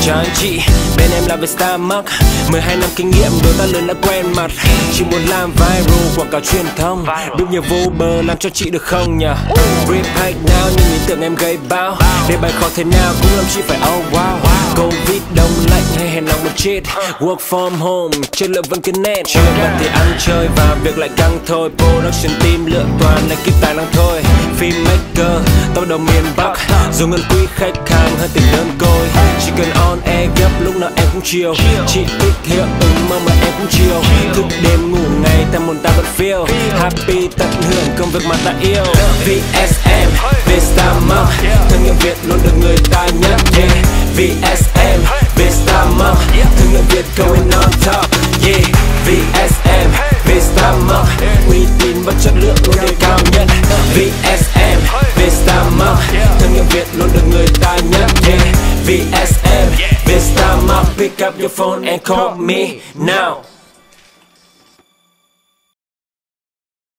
Chào anh chị, bên em là Vietmark 12 năm kinh nghiệm, đôi ta lớn đã quen mặt. Chị muốn làm viral, quảng cáo truyền thông, biết nhiều vô bờ làm cho chị được không nhỉ? Rip right now nhưng ý tưởng em gây bao, để bài khó thế nào cũng làm chị phải oh wow. Covid đông lạnh hay hèn lòng một chết, work from home, chất lượng vẫn cứ net. Chưa bận thì ăn chơi và việc lại căng thôi. Production team lựa toàn là kiếp tài năng thôi. Filmmaker, tóc đầu miền Bắc, dù ngân quý khách hàng hơn tình đơn côi. Chỉ cần on air gấp lúc nào em cũng chiều. Chị thích hiệu ứng mong mà em cũng chiều. Thức đêm ngủ ngày ta muốn ta vẫn feel happy, tận hưởng công việc mà ta yêu. VSM, Vietmark, thương hiệu Việt luôn được người ta nhắc. VSM, Vietmark, thương hiệu Việt going on top. Yeah, VSM, Vietmark, uy tín và chất lượng luôn đề cao nhất. VSM, Vietmark, thương hiệu Việt luôn được người ta nhắc. Yeah, VSM, Vietmark, pick up your phone and call me now.